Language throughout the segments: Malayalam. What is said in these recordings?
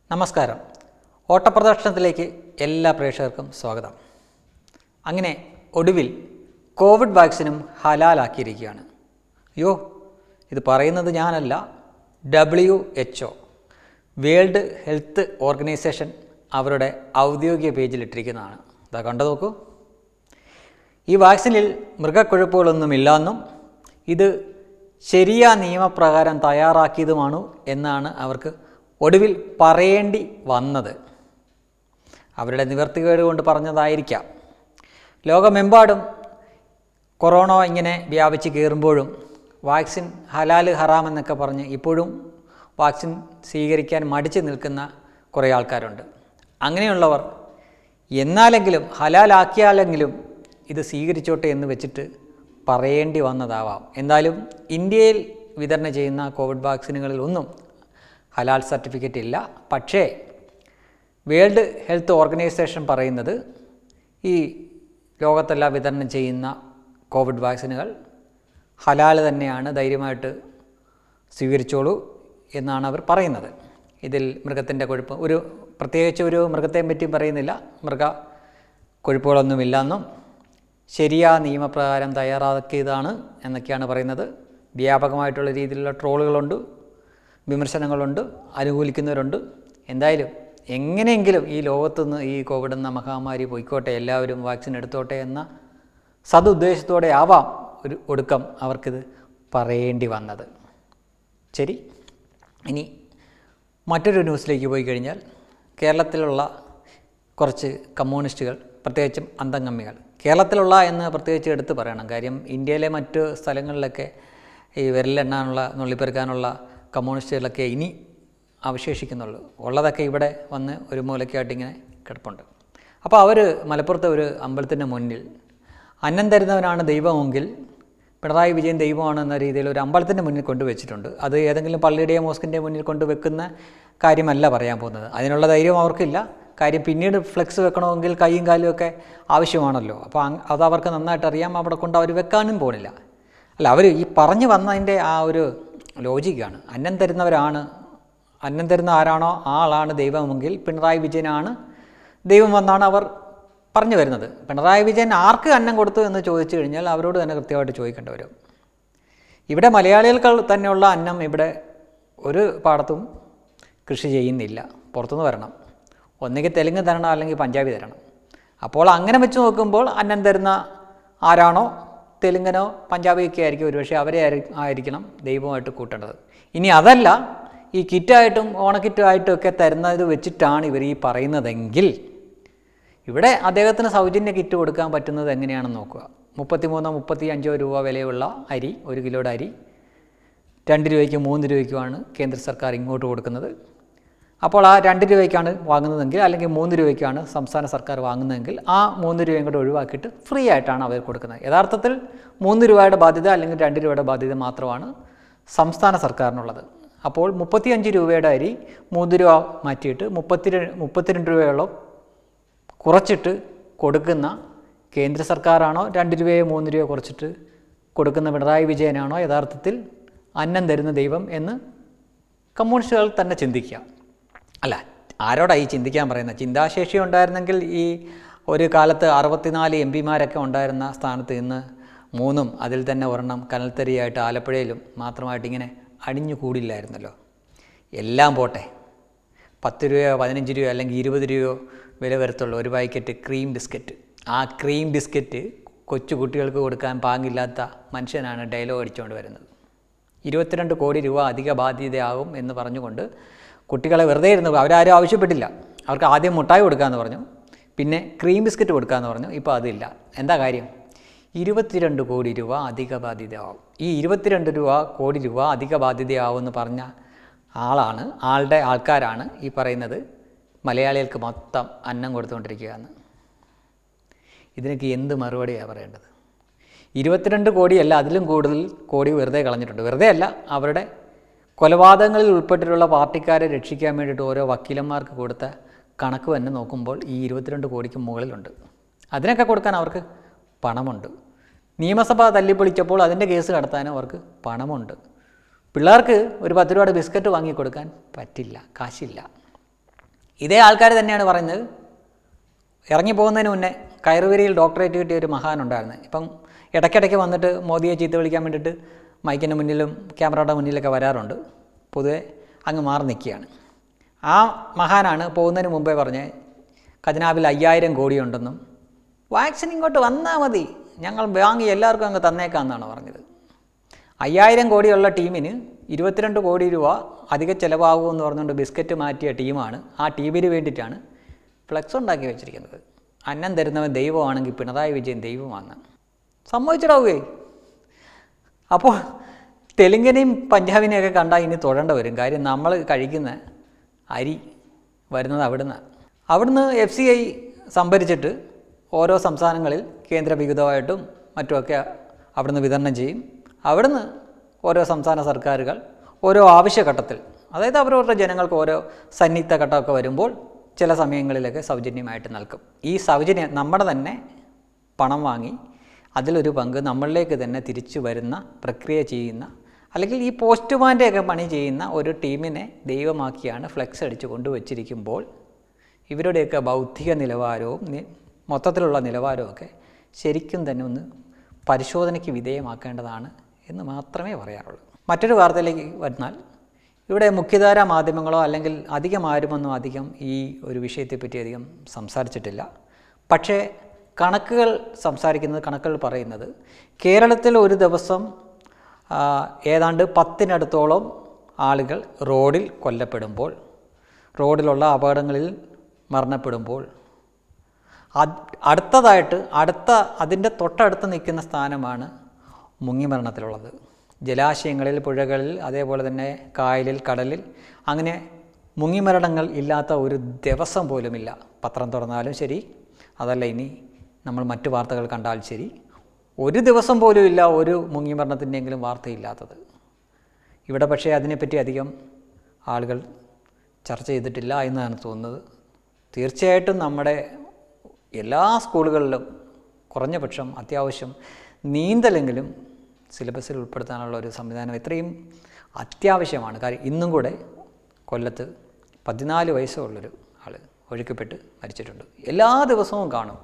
നമസ്കാരം. ഓട്ടപ്രദർശനത്തിലേക്ക് എല്ലാ പ്രേക്ഷകർക്കും സ്വാഗതം. അങ്ങനെ ഒടുവിൽ കോവിഡ് വാക്സിനും ഹലാലാക്കിയിരിക്കുകയാണ്. ഇത് പറയുന്നത് ഞാനല്ല, WHO വേൾഡ് ഹെൽത്ത് ഓർഗനൈസേഷൻ അവരുടെ ഔദ്യോഗിക പേജിലിട്ടിരിക്കുന്നതാണ്. ഇതാ കണ്ടു നോക്കൂ. ഈ വാക്സിനിൽ മൃഗക്കൊഴുപ്പുകളൊന്നുമില്ലെന്നും ഇത് ശരിയായ നിയമപ്രകാരം തയ്യാറാക്കിയതുമാണ് എന്നാണ് അവർക്ക് ഒടുവിൽ പറയേണ്ടി വന്നത്. അവരുടെ നിവർത്തികേട് കൊണ്ട് പറഞ്ഞതായിരിക്കാം. ലോകമെമ്പാടും കൊറോണ ഇങ്ങനെ വ്യാപിച്ച് കയറുമ്പോഴും വാക്സിൻ ഹലാൽ ഹറാം എന്നൊക്കെ പറഞ്ഞ് ഇപ്പോഴും വാക്സിൻ സ്വീകരിക്കാൻ മടിച്ചു നിൽക്കുന്ന കുറേ ആൾക്കാരുണ്ട്. അങ്ങനെയുള്ളവർ എന്നാലെങ്കിലും ഹലാലാക്കിയാലെങ്കിലും ഇത് സ്വീകരിച്ചോട്ടെ എന്ന് വെച്ചിട്ട് പറയേണ്ടി വന്നതാവാം. എന്തായാലും ഇന്ത്യയിൽ വിതരണം ചെയ്യുന്ന കോവിഡ് വാക്സിനുകളിൽ ഒന്നും ഹലാൽ സർട്ടിഫിക്കറ്റ് ഇല്ല. പക്ഷേ വേൾഡ് ഹെൽത്ത് ഓർഗനൈസേഷൻ പറയുന്നത് ഈ ലോകത്തെല്ലാം വിതരണം ചെയ്യുന്ന കോവിഡ് വാക്സിനുകൾ ഹലാൽ തന്നെയാണ്, ധൈര്യമായിട്ട് സ്വീകരിച്ചോളൂ എന്നാണ് അവർ പറയുന്നത്. ഇതിൽ മൃഗത്തിൻ്റെ കൊഴുപ്പ് പ്രത്യേകിച്ച് ഒരു മൃഗത്തെയും പറ്റി പറയുന്നില്ല. മൃഗ കൊഴുപ്പുകളൊന്നുമില്ലെന്നും ശരിയായ നിയമപ്രകാരം തയ്യാറാക്കിയതാണ് എന്നൊക്കെയാണ് പറയുന്നത്. വ്യാപകമായിട്ടുള്ള രീതിയിലുള്ള ട്രോളുകളുണ്ട്, വിമർശനങ്ങളുണ്ട്, അനുകൂലിക്കുന്നവരുണ്ട്. എന്തായാലും എങ്ങനെയെങ്കിലും ഈ ലോകത്തുനിന്ന് ഈ കോവിഡ് എന്ന മഹാമാരി പോയിക്കോട്ടെ, എല്ലാവരും വാക്സിൻ എടുത്തോട്ടെ എന്ന സതുദ്ദേശത്തോടെ ആവാം ഒരു ഒടുക്കം അവർക്കിത് പറയേണ്ടി വന്നത്. ശരി, ഇനി മറ്റൊരു ന്യൂസിലേക്ക് പോയി കഴിഞ്ഞാൽ കേരളത്തിലുള്ള കുറച്ച് കമ്മ്യൂണിസ്റ്റുകൾ, പ്രത്യേകിച്ചും അന്തംഗമ്മികൾ, കേരളത്തിലുള്ള എന്ന് പ്രത്യേകിച്ച് എടുത്ത് പറയണം. കാര്യം ഇന്ത്യയിലെ മറ്റ് സ്ഥലങ്ങളിലൊക്കെ ഈ വിരലെണ്ണാനുള്ള, നുള്ളിപ്പെറുക്കാനുള്ള കമ്മ്യൂണിസ്റ്റുകളൊക്കെ ഇനി അവശേഷിക്കുന്നുള്ളൂ. ഉള്ളതൊക്കെ ഇവിടെ വന്ന് ഒരു മൂലയ്ക്കായിട്ട് ഇങ്ങനെ കിടപ്പുണ്ട്. അപ്പോൾ അവർ മലപ്പുറത്തെ ഒരു അമ്പലത്തിൻ്റെ മുന്നിൽ അന്നം തരുന്നവനാണ് ദൈവമെങ്കിൽ പിണറായി വിജയൻ ദൈവമാണ് എന്ന രീതിയിൽ ഒരു അമ്പലത്തിൻ്റെ മുന്നിൽ കൊണ്ടുവച്ചിട്ടുണ്ട്. അത് ഏതെങ്കിലും പള്ളിയുടെയോ മോസ്കിൻ്റെ മുന്നിൽ കൊണ്ടുവെക്കുന്ന കാര്യമല്ല പറയാൻ പോകുന്നത്. അതിനുള്ള ധൈര്യം അവർക്കില്ല. കാര്യം പിന്നീട് ഫ്ലെക്സ് വെക്കണമെങ്കിൽ കൈയും കാലും ഒക്കെ ആവശ്യമാണല്ലോ. അപ്പോൾ അത് അവർക്ക് നന്നായിട്ട് അറിയാം. അവിടെ കൊണ്ട് അവർ വെക്കാനും പോണില്ല. അല്ല, അവർ ഈ പറഞ്ഞു വന്നതിൻ്റെ ആ ഒരു ലോജിക്കാണ്. അന്നം തരുന്ന ആരാണോ ആ ആളാണ് ദൈവമെങ്കിൽ പിണറായി വിജയനാണ് ദൈവം എന്നാണ് അവർ പറഞ്ഞു വരുന്നത്. പിണറായി വിജയൻ ആർക്ക് അന്നം കൊടുത്തു എന്ന് ചോദിച്ചു കഴിഞ്ഞാൽ അവരോട് തന്നെ കൃത്യമായിട്ട് ചോദിക്കേണ്ടി വരും. ഇവിടെ മലയാളികൾക്ക് തന്നെയുള്ള അന്നം ഇവിടെ ഒരു പാടത്തും കൃഷി ചെയ്യുന്നില്ല. പുറത്തുനിന്ന് വരണം. ഒന്നുകിൽ തെലുങ്ക് തരണം, അല്ലെങ്കിൽ പഞ്ചാബി തരണം. അപ്പോൾ അങ്ങനെ വെച്ച് നോക്കുമ്പോൾ അന്നം തരുന്ന ആരാണോ തെലുങ്കനോ പഞ്ചാബിയൊക്കെ ആയിരിക്കും ഒരുപക്ഷെ അവരെ ആയിരിക്കണം ദൈവമായിട്ട് കൂട്ടേണ്ടത്. ഇനി അതല്ല, ഈ കിറ്റായിട്ടും ഓണക്കിറ്റായിട്ടും ഒക്കെ തരുന്നത് വെച്ചിട്ടാണ് ഇവർ ഈ പറയുന്നതെങ്കിൽ ഇവിടെ അദ്ദേഹത്തിന് സൗജന്യ കിറ്റ് കൊടുക്കാൻ പറ്റുന്നത് എങ്ങനെയാണെന്ന് നോക്കുക. 33-35 രൂപ വിലയുള്ള അരി, 1 കിലോയുടെ അരി 2 രൂപയ്ക്കും 3 രൂപയ്ക്കുമാണ് കേന്ദ്ര സർക്കാർ ഇങ്ങോട്ട് കൊടുക്കുന്നത്. അപ്പോൾ ആ 2 രൂപയ്ക്കാണ് വാങ്ങുന്നതെങ്കിൽ, അല്ലെങ്കിൽ 3 രൂപയ്ക്കാണ് സംസ്ഥാന സർക്കാർ വാങ്ങുന്നതെങ്കിൽ, ആ 3 രൂപയും കൂടെ ഒഴിവാക്കിയിട്ട് ഫ്രീ ആയിട്ടാണ് അവർ കൊടുക്കുന്നത്. യഥാർത്ഥത്തിൽ 3 രൂപയുടെ ബാധ്യത അല്ലെങ്കിൽ 2 രൂപയുടെ ബാധ്യത മാത്രമാണ് സംസ്ഥാന സർക്കാരിനുള്ളത്. അപ്പോൾ 35 രൂപയുടെ അരി 3 രൂപ മാറ്റിയിട്ട് 32 രൂപയോളം കുറച്ചിട്ട് കൊടുക്കുന്ന കേന്ദ്ര സർക്കാരാണോ, 2 രൂപയോ 3 രൂപയോ കുറച്ചിട്ട് കൊടുക്കുന്ന പിണറായി വിജയനാണോ യഥാർത്ഥത്തിൽ അന്നം തരുന്ന ദൈവം എന്ന് കമ്മ്യൂണിസ്റ്റുകൾ തന്നെ ചിന്തിക്കുക. അല്ല, ആരോടാണ് ഈ ചിന്തിക്കാൻ പറയുന്നത്? ചിന്താശേഷി ഉണ്ടായിരുന്നെങ്കിൽ ഈ ഒരു കാലത്ത് 64 MP ഉണ്ടായിരുന്ന സ്ഥാനത്ത് ഇന്ന് 3, അതിൽ തന്നെ ഒരെണ്ണം കനൽത്തരിയായിട്ട് ആലപ്പുഴയിലും മാത്രമായിട്ട് ഇങ്ങനെ അടിഞ്ഞു കൂടില്ലായിരുന്നല്ലോ. എല്ലാം പോട്ടെ, 10 രൂപയോ 15 രൂപയോ അല്ലെങ്കിൽ 20 രൂപയോ വില വരത്തുള്ള ഒരു പാക്കറ്റ് ക്രീം ബിസ്ക്കറ്റ്, ആ ക്രീം ബിസ്ക്കറ്റ് കൊച്ചു കുട്ടികൾക്ക് കൊടുക്കാൻ പാങ്ങില്ലാത്ത മനുഷ്യനാണ് ഡയലോഗ് അടിച്ചുകൊണ്ട് വരുന്നത്. 22 കോടി രൂപ അധിക ബാധ്യതയാകും എന്ന് പറഞ്ഞുകൊണ്ട് കുട്ടികളെ വെറുതെ ഇരുന്നു. അവരാരും ആവശ്യപ്പെട്ടില്ല. അവർക്ക് ആദ്യം മുട്ടായി കൊടുക്കാമെന്ന് പറഞ്ഞു, പിന്നെ ക്രീം ബിസ്ക്കറ്റ് കൊടുക്കാമെന്ന് പറഞ്ഞു. ഇപ്പോൾ അതില്ല. എന്താ കാര്യം? 22 കോടി രൂപ അധിക ബാധ്യതയാവും. ഈ 22 കോടി രൂപ അധിക ബാധ്യതയാവുമെന്ന് പറഞ്ഞ ആൾക്കാരാണ് ഈ പറയുന്നത് മലയാളികൾക്ക് മൊത്തം അന്നം കൊടുത്തുകൊണ്ടിരിക്കുകയെന്ന്. ഇതിനൊക്കെ എന്ത് മറുപടിയാണ് പറയേണ്ടത്? 22 കോടിയല്ല, അതിലും കൂടുതൽ കോടി വെറുതെ കളഞ്ഞിട്ടുണ്ട്. വെറുതെ അല്ല, അവരുടെ കൊലപാതകങ്ങളിൽ ഉൾപ്പെട്ടിട്ടുള്ള പാർട്ടിക്കാരെ രക്ഷിക്കാൻ വേണ്ടിയിട്ട് ഓരോ വക്കീലന്മാർക്ക് കൊടുത്ത കണക്ക് തന്നെ നോക്കുമ്പോൾ ഈ 22 കോടിക്ക് മുകളിലുണ്ട്. അതിനൊക്കെ കൊടുക്കാൻ അവർക്ക് പണമുണ്ട്. നിയമസഭ തല്ലിപ്പൊളിച്ചപ്പോൾ അതിൻ്റെ കേസ് നടത്താനും അവർക്ക് പണമുണ്ട്. പിള്ളേർക്ക് ഒരു 10 രൂപയുടെ ബിസ്ക്കറ്റ് വാങ്ങിക്കൊടുക്കാൻ പറ്റില്ല, കാശില്ല. ഇതേ ആൾക്കാർ തന്നെയാണ് പറയുന്നത്, ഇറങ്ങിപ്പോകുന്നതിന് മുന്നേ കയറുവരിയിൽ ഡോക്ടറേറ്റ് കിട്ടിയ ഒരു മഹാനുണ്ടായിരുന്നു. ഇപ്പം ഇടയ്ക്കിടയ്ക്ക് വന്നിട്ട് മോദിയെ ചീത്ത വിളിക്കാൻ വേണ്ടിയിട്ട് മൈക്കിൻ്റെ മുന്നിലും ക്യാമറയുടെ മുന്നിലൊക്കെ വരാറുണ്ട്. പൊതുവെ അങ്ങ് മാറി നിൽക്കുകയാണ്. ആ മഹാനാണ് പോകുന്നതിന് മുമ്പേ പറഞ്ഞ് ഖജനാവിൽ 5000 കോടിയുണ്ടെന്നും വാക്സിൻ ഇങ്ങോട്ട് വന്നാൽ മതി, ഞങ്ങൾ വാങ്ങി എല്ലാവർക്കും അങ്ങ് തന്നേക്കാമെന്നാണ് പറഞ്ഞത്. 5000 കോടിയുള്ള ടീമിന് 22 കോടി രൂപ അധിക ചിലവാകുമെന്ന് പറഞ്ഞുകൊണ്ട് ബിസ്ക്കറ്റ് മാറ്റിയ ടീമാണ്. ആ ടീമിന് വേണ്ടിയിട്ടാണ് ഫ്ലെക്സ് ഉണ്ടാക്കി വെച്ചിരിക്കുന്നത്. അന്നം തരുന്നവൻ ദൈവമാണെങ്കിൽ പിണറായി വിജയൻ ദൈവമാണ്. സമ്മതിച്ചിടാവുകയെ. അപ്പോൾ തെലുങ്കിനെയും പഞ്ചാബിനെയൊക്കെ കണ്ടാൽ ഇനി തൊഴേണ്ട വരും. കാര്യം നമ്മൾ കഴിക്കുന്ന അരി വരുന്നത് അവിടുന്ന് FCI സംഭരിച്ചിട്ട് ഓരോ സംസ്ഥാനങ്ങളിൽ കേന്ദ്ര വിഹിതമായിട്ടും മറ്റുമൊക്കെ അവിടുന്ന് വിതരണം ചെയ്യും. അവിടുന്ന് ഓരോ സംസ്ഥാന സർക്കാരുകൾ ഓരോ ആവശ്യഘട്ടത്തിൽ, അതായത് അവരവരുടെ ജനങ്ങൾക്ക് ഓരോ സന്നിഗ്ധ ഘട്ടമൊക്കെ വരുമ്പോൾ ചില സമയങ്ങളിലൊക്കെ സൗജന്യമായിട്ട് നൽകും. ഈ സൗജന്യം നമ്മുടെ തന്നെ പണം വാങ്ങി അതിലൊരു പങ്ക് നമ്മളിലേക്ക് തന്നെ തിരിച്ചു വരുന്ന പ്രക്രിയ ചെയ്യുന്ന, അല്ലെങ്കിൽ ഈ പോസ്റ്റ്മാൻ്റെയൊക്കെ പണി ചെയ്യുന്ന ഒരു ടീമിനെ ദൈവമാക്കിയാണ് ഫ്ലെക്സ് അടിച്ച് കൊണ്ടുവച്ചിരിക്കുമ്പോൾ ഇവരുടെയൊക്കെ ബൗദ്ധിക നിലവാരവും മൊത്തത്തിലുള്ള നിലവാരമൊക്കെ ശരിക്കും തന്നെ ഒന്ന് പരിശോധനയ്ക്ക് വിധേയമാക്കേണ്ടതാണ് എന്ന് മാത്രമേ പറയാറുള്ളൂ. മറ്റൊരു വാർത്തയിലേക്ക് വന്നാൽ, ഇവിടെ മുഖ്യധാരാ മാധ്യമങ്ങളോ അല്ലെങ്കിൽ അധികം ഈ ഒരു വിഷയത്തെപ്പറ്റി അധികം സംസാരിച്ചിട്ടില്ല. പക്ഷേ കണക്കുകൾ പറയുന്നത് കേരളത്തിൽ ഒരു ദിവസം ഏതാണ്ട് 10-നടുത്തോളം ആളുകൾ റോഡിൽ കൊല്ലപ്പെടുമ്പോൾ, റോഡിലുള്ള അപകടങ്ങളിൽ മരണപ്പെടുമ്പോൾ അതിൻ്റെ തൊട്ടടുത്ത് നിൽക്കുന്ന സ്ഥാനമാണ് മുങ്ങിമരണത്തിലുള്ളത്. ജലാശയങ്ങളിൽ, പുഴകളിൽ, അതേപോലെ തന്നെ കായലിൽ, കടലിൽ അങ്ങനെ മുങ്ങിമരണങ്ങൾ ഇല്ലാത്ത ഒരു ദിവസം പോലുമില്ല. പത്രം തുറന്നാലും ശരി, അതല്ല ഇനി നമ്മൾ മറ്റു വാർത്തകൾ കണ്ടാൽ ശരി, ഒരു ദിവസം പോലും ഇല്ല ഒരു മുങ്ങിമരണത്തിൻ്റെയെങ്കിലും വാർത്തയില്ലാത്തത്. ഇവിടെ പക്ഷേ അതിനെപ്പറ്റി അധികം ആളുകൾ ചർച്ച ചെയ്തിട്ടില്ല എന്നാണ് തോന്നുന്നത്. തീർച്ചയായിട്ടും നമ്മുടെ എല്ലാ സ്കൂളുകളിലും കുറഞ്ഞ പക്ഷം അത്യാവശ്യം നീന്തലെങ്കിലും സിലബസിൽ ഉൾപ്പെടുത്താനുള്ള ഒരു സംവിധാനം എത്രയും അത്യാവശ്യമാണ്. കാര്യം ഇന്നും കൂടെ കൊല്ലത്ത് 14 വയസ്സുള്ളൊരു ആൾ ഒഴുക്കപ്പെട്ട് മരിച്ചിട്ടുണ്ട്. എല്ലാ ദിവസവും കാണും.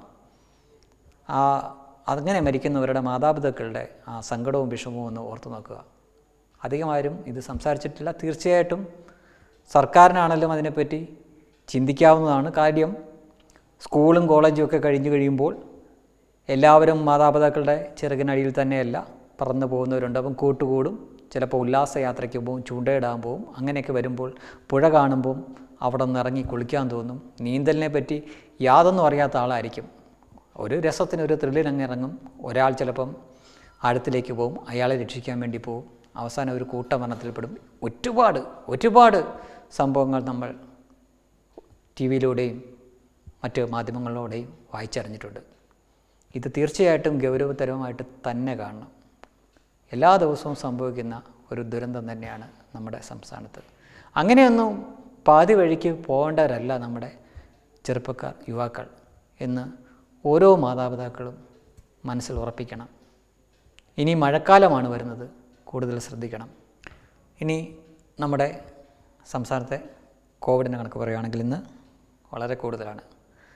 അങ്ങനെ മരിക്കുന്നവരുടെ മാതാപിതാക്കളുടെ ആ സങ്കടവും വിഷമവും ഒന്ന് ഓർത്തു നോക്കുക. അധികമാരും ഇത് സംസാരിച്ചിട്ടില്ല. തീർച്ചയായിട്ടും സർക്കാരിനാണെങ്കിലും അതിനെപ്പറ്റി ചിന്തിക്കാവുന്നതാണ്. കാര്യം സ്കൂളും കോളേജും ഒക്കെ കഴിയുമ്പോൾ എല്ലാവരും മാതാപിതാക്കളുടെ ചിറകിനടിയിൽ തന്നെയല്ല പറന്നു പോകുന്നവരുണ്ട്. അപ്പം കൂട്ടുകൂടും, ചിലപ്പോൾ ഉല്ലാസയാത്രയ്ക്ക് പോകും, ചൂണ്ടയിടാൻ പോകും. അങ്ങനെയൊക്കെ വരുമ്പോൾ പുഴ കാണുമ്പം അവിടെ നിന്ന് ഇറങ്ങി കുളിക്കാൻ തോന്നും. നീന്തലിനെ പറ്റി യാതൊന്നും അറിയാത്ത ആളായിരിക്കും. ഒരു രസത്തിന്, ഒരു ത്രില്ലിനങ്ങ് ഇറങ്ങും. ഒരാൾ ചിലപ്പം ആഴത്തിലേക്ക് പോകും, അയാളെ രക്ഷിക്കാൻ വേണ്ടി പോകും. അവസാനം ഒരു കൂട്ടമരണത്തിൽപ്പെടും. ഒരുപാട് സംഭവങ്ങൾ നമ്മൾ TV-യിലൂടെയും മറ്റ് മാധ്യമങ്ങളിലൂടെയും വായിച്ചറിഞ്ഞിട്ടുണ്ട്. ഇത് തീർച്ചയായിട്ടും ഗൗരവതരമായിട്ട് തന്നെ കാണണം. എല്ലാ ദിവസവും സംഭവിക്കുന്ന ഒരു ദുരന്തം തന്നെയാണ് നമ്മുടെ സംസ്ഥാനത്ത്. അങ്ങനെയൊന്നും പാതി വഴിക്ക് പോകേണ്ടവരല്ല നമ്മുടെ ചെറുപ്പക്കാർ, യുവാക്കൾ എന്ന് ഓരോ മാതാപിതാക്കളും മനസ്സിൽ ഉറപ്പിക്കണം. ഇനി മഴക്കാലമാണ് വരുന്നത്, കൂടുതൽ ശ്രദ്ധിക്കണം. ഇനി നമ്മുടെ സംസ്ഥാനത്തെ കോവിഡിൻ്റെ കണക്ക് പറയുകയാണെങ്കിൽ ഇന്ന് വളരെ കൂടുതലാണ്.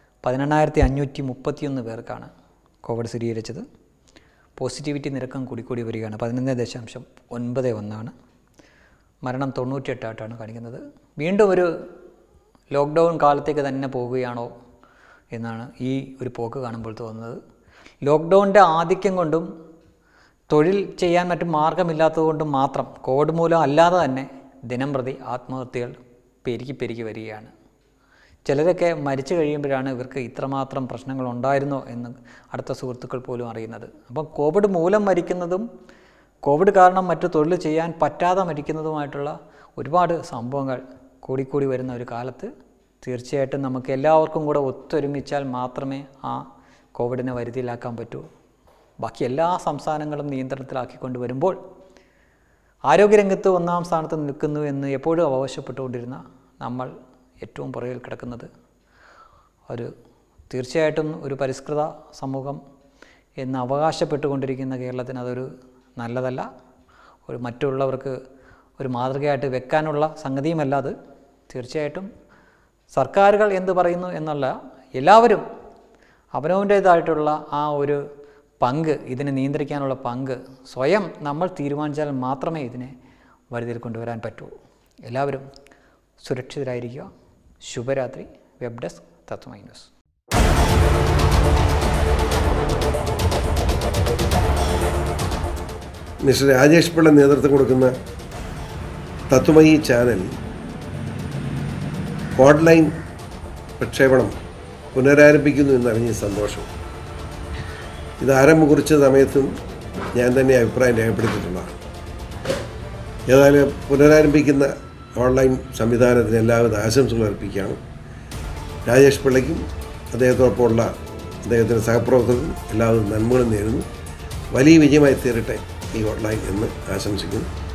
18,531 പേർക്കാണ് കോവിഡ് സ്ഥിരീകരിച്ചത്. പോസിറ്റിവിറ്റി നിരക്കം കൂടി വരികയാണ്. 11.91. മരണം 98 കാണിക്കുന്നത്. വീണ്ടും ഒരു ലോക്ക്ഡൗൺ കാലത്തേക്ക് തന്നെ പോവുകയാണോ എന്നാണ് ഈ ഒരു പോക്ക് കാണുമ്പോൾ തോന്നുന്നത്. ലോക്ക്ഡൗണിൻ്റെ ആധിക്യം കൊണ്ടും തൊഴിൽ ചെയ്യാൻ മറ്റു മാർഗമില്ലാത്തതുകൊണ്ടും മാത്രം, കോവിഡ് മൂലം അല്ലാതെ തന്നെ ദിനംപ്രതി ആത്മഹത്യകൾ പെരുകി വരികയാണ്. ചിലരൊക്കെ മരിച്ചു കഴിയുമ്പോഴാണ് ഇവർക്ക് ഇത്രമാത്രം പ്രശ്നങ്ങളുണ്ടായിരുന്നോ എന്ന് അടുത്ത സുഹൃത്തുക്കൾ പോലും അറിയുന്നത്. അപ്പം കോവിഡ് മൂലം മരിക്കുന്നതും കോവിഡ് കാരണം മറ്റു തൊഴിൽ ചെയ്യാൻ പറ്റാതെ മരിക്കുന്നതുമായിട്ടുള്ള ഒരുപാട് സംഭവങ്ങൾ കൂടിക്കൂടി വരുന്ന ഒരു കാലത്ത് തീർച്ചയായിട്ടും നമുക്ക് എല്ലാവർക്കും കൂടെ ഒത്തൊരുമിച്ചാൽ മാത്രമേ ആ കോവിഡിനെ വരുതിയിലാക്കാൻ പറ്റൂ. ബാക്കി എല്ലാ സംസ്ഥാനങ്ങളും നിയന്ത്രണത്തിലാക്കിക്കൊണ്ട് വരുമ്പോൾ ആരോഗ്യരംഗത്ത് 1-ാം സ്ഥാനത്ത് നിൽക്കുന്നു എന്ന് എപ്പോഴും അവകാശപ്പെട്ടുകൊണ്ടിരുന്ന നമ്മൾ ഏറ്റവും പുറകിൽ കിടക്കുന്നത് തീർച്ചയായിട്ടും ഒരു പരിഷ്കൃത സമൂഹം എന്ന് അവകാശപ്പെട്ടുകൊണ്ടിരിക്കുന്ന കേരളത്തിന് അതൊരു നല്ലതല്ല. മറ്റുള്ളവർക്ക് ഒരു മാതൃകയായിട്ട് വെക്കാനുള്ള സംഗതിയുമല്ല അത്. തീർച്ചയായിട്ടും സർക്കാരുകൾ എന്ത് പറയുന്നു എന്നല്ല, എല്ലാവരും അവനവൻ്റേതായിട്ടുള്ള ആ ഒരു പങ്ക്, ഇതിനെ നിയന്ത്രിക്കാനുള്ള പങ്ക് സ്വയം നമ്മൾ തീരുമാനിച്ചാൽ മാത്രമേ ഇതിനെ വരുതിയിൽ കൊണ്ടുവരാൻ പറ്റൂ. എല്ലാവരും സുരക്ഷിതരായിരിക്കുക. ശുഭരാത്രി. Web desk Tatwamayi news. Mister Rajesh Pillai നേതൃത്വം കൊടുക്കുന്ന തത്വമയി ചാനൽ ഓൺലൈൻ പ്രക്ഷേപണം പുനരാരംഭിക്കുന്നു എന്നറിഞ്ഞ സന്തോഷം. ഇത് ആരംഭം കുറിച്ച സമയത്തും ഞാൻ തന്നെ അഭിപ്രായം രേഖപ്പെടുത്തിയിട്ടുള്ളതാണ്. ഏതായാലും പുനരാരംഭിക്കുന്ന ഓൺലൈൻ സംവിധാനത്തിന് എല്ലാവിധ ആശംസകൾ അർപ്പിക്കുകയാണ്. രാജേഷ് പിള്ളയ്ക്കും അദ്ദേഹത്തോടൊപ്പമുള്ള അദ്ദേഹത്തിൻ്റെ സഹപ്രവർത്തകർക്കും എല്ലാവിധ നന്മകളും നേരുന്നു. വലിയ വിജയമായി തീരട്ടെ ഈ ഓൺലൈൻ എന്ന് ആശംസിക്കുന്നു.